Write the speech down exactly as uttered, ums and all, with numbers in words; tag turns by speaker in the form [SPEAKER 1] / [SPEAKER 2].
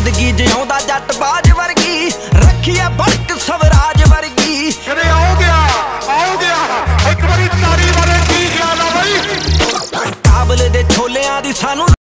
[SPEAKER 1] जिंदगी जिउंदा जट बाज वर्गी, रखी है बड़क स्वराज वर्गी।
[SPEAKER 2] आओ गया आओ गया एक बारी तारी वाले की ख्याल आ बई।
[SPEAKER 1] काबले दे छोलियां दी सानू